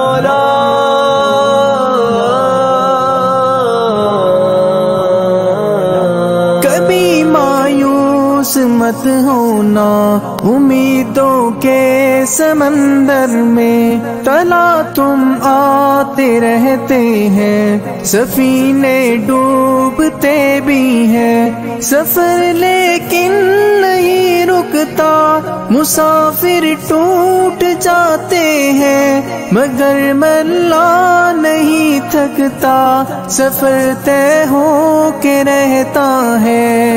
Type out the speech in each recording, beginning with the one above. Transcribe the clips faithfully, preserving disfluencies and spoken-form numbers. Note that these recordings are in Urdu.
مولا کبھی مایوس مت ہونا امیدوں کے سمندر میں، تلا تم آتے رہتے ہیں، سفینے ڈوبتے بھی ہیں، سفر لیکن نہیں رکتا، مسافر ٹوٹ جاتے ہیں، مگر ملا نہیں تھکتا، سفر طے ہو کے رہتا ہے،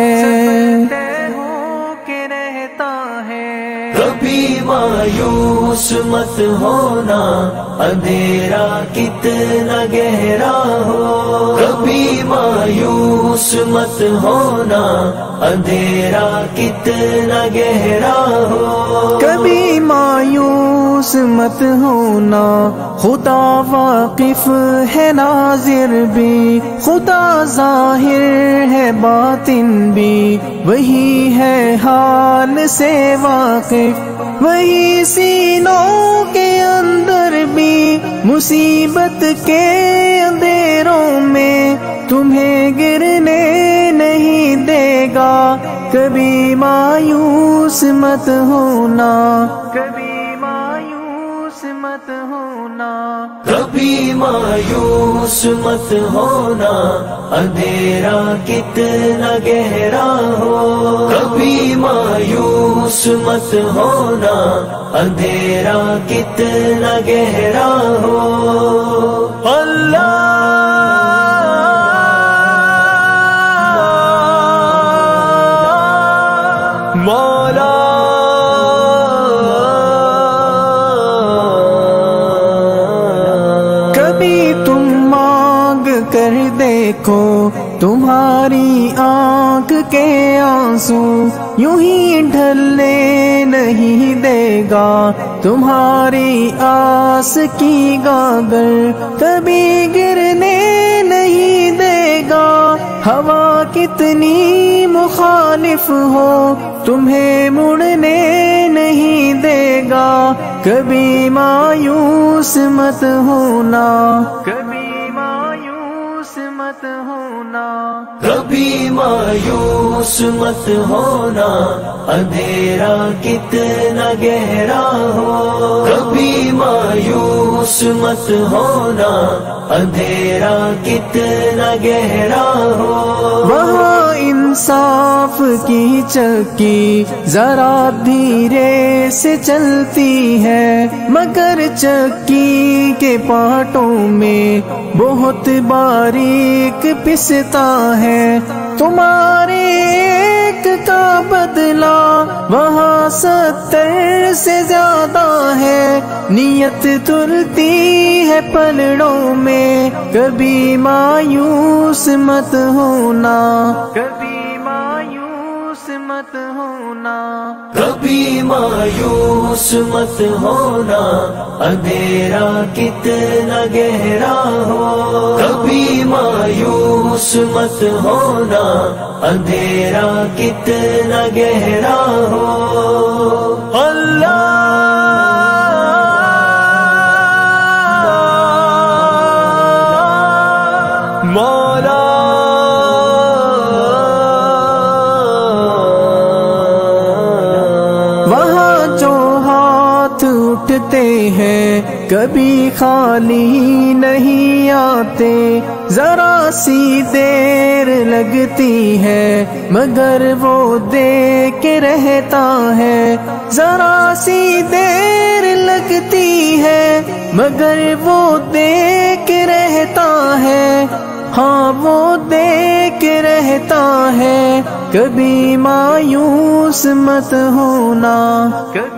کبھی مایوس مت ہونا اندھیرا کتنا گہرا ہو، کبھی مایوس مت ہونا اندھیرا کتنا گہرا ہو، کبھی مایوس مت ہونا، خدا واقف ہے ناظر بھی، خدا ظاہر ہے باطن بھی، وہی ہے حال سے واقف، وہی سینوں کے اندر بھی، مصیبت کے اندھیروں میں تمہیں گرنے نہیں دے گا، کبھی مایوس مت ہونا، کبھی مایوس مت ہونا، کبھی مایوس مت ہونا اندھیرا کتنا گہرا ہو، کبھی مایوس مت ہونا اندھیرا کتنا گہرا ہو، اللہ مولا کبھی تم مانگ کر دیکھو تمہاری آنکھ کے آنسو، یوں ہی ڈھلنے نہیں دے گا تمہاری آس کی گاگر، کبھی گرنے نہیں دے گا، ہوا کتنی مخالف ہو تمہیں مڑنے نہیں دے گا، کبھی مایوس مت ہونا، کبھی مایوس مت ہونا، کبھی مایوس مت ہونا اندھیرا کتنا گہرا ہو، کبھی مایوس مت ہونا اندھیرا کتنا گہرا ہو، وہاں انصاف کی چکی ذرا دھیرے سے چلتی ہے، مگر چکی کے پارٹوں میں بہت باریک پستا ہے، تمہارے ایک کا بدلہ وہاں ستر سے زیادہ ہے، نیت تلتی ہے پلڑوں میں، کبھی مایوس مت ہونا، کبھی مایوس مت ہونا، کبھی مایوس مت ہونا اندھیرا کتنا گہرا ہو، کبھی مایوس مت ہونا اندھیرا کتنا گہرا ہو، اللہ مولا وہاں جو ہاتھ اٹھتے ہیں کبھی خالی نہیں آتے، ذرا سی دیر لگتی ہے مگر وہ دے کے رہتا ہے، ذرا سی دیر لگتی ہے مگر وہ دے کے رہتا ہے، ہاں وہ دے کے رہتا ہے، کبھی مایوس مت ہونا،